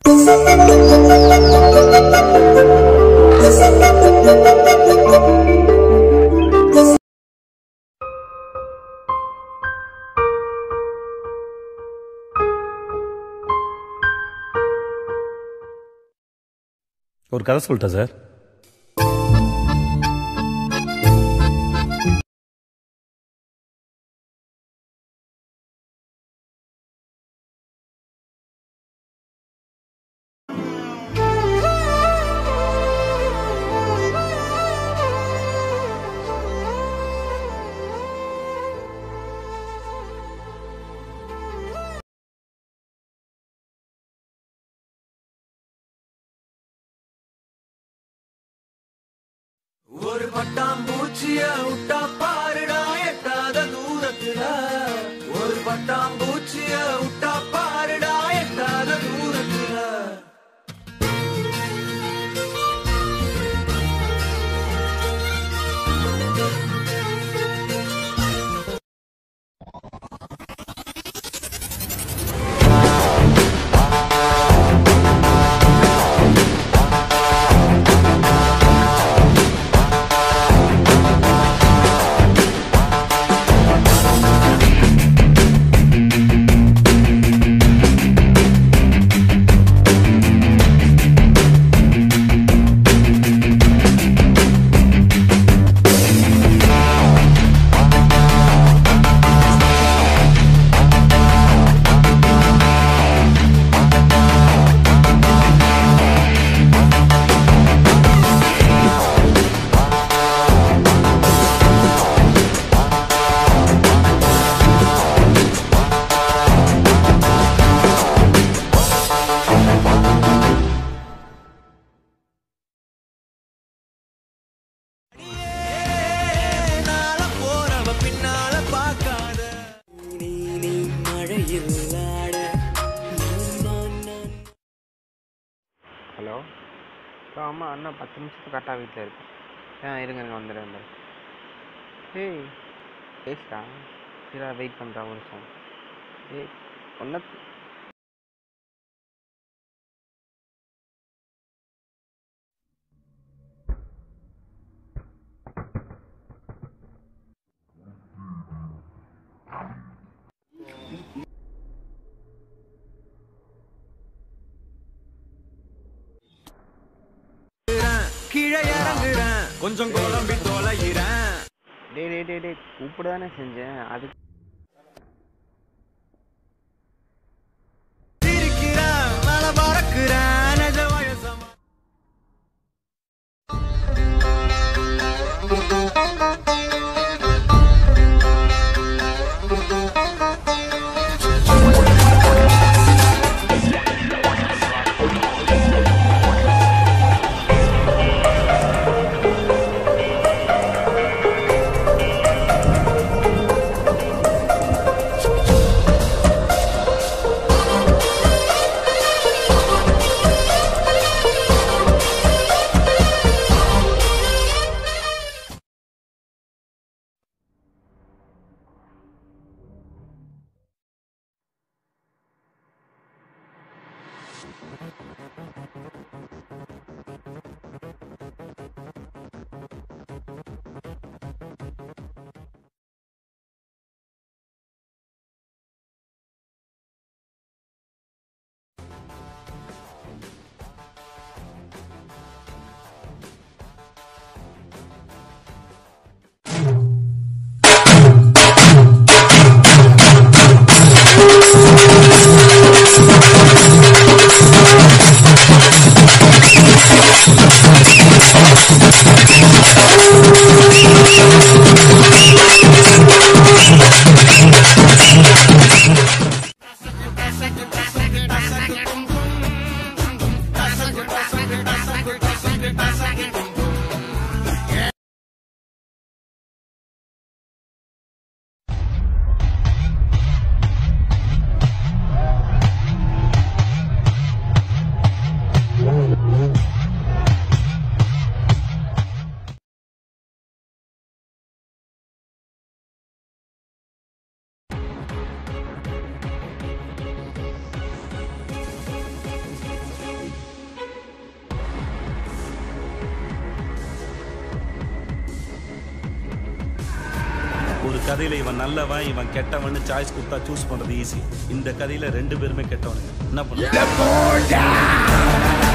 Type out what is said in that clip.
ஒரு கதை சொல்லிட்டா சார். ஒரு பட்டாம்பூச்சிய விட்டா பாருடா எட்டாத தூரத்துல, ஒரு பட்டாம்பூச்சிய விட்டா பாருடா எட்டாத தூரத்துல. ஹலோ ஆமாம் அண்ணா 10 நிமிஷத்துக்கு கரெக்டாக வீட்டில் இருக்கேன். இருங்க வந்துடுறேன். ஏய் பேசுடா, சரி வெயிட் பண்ணுறா ஒரு நிமிஷம். ஏய் ஒன்றை கீழே இறங்குறேன், கொஞ்சம் குழம்பி தொலைகிறேன். டே கூப்பிட தானே செஞ்சேன். அதுக்கு சிரிக்கிறேன், மேல பறக்கிறேன், நிஜ வயசமா. கதையில இவன் நல்லவன் இவன் கெட்டவன் சாய்ஸ் கொடுத்தா சூஸ் பண்றது ஈஸி. இந்த கதையில 2 பேருமே கெட்டவனுங்க. என்ன பண்ண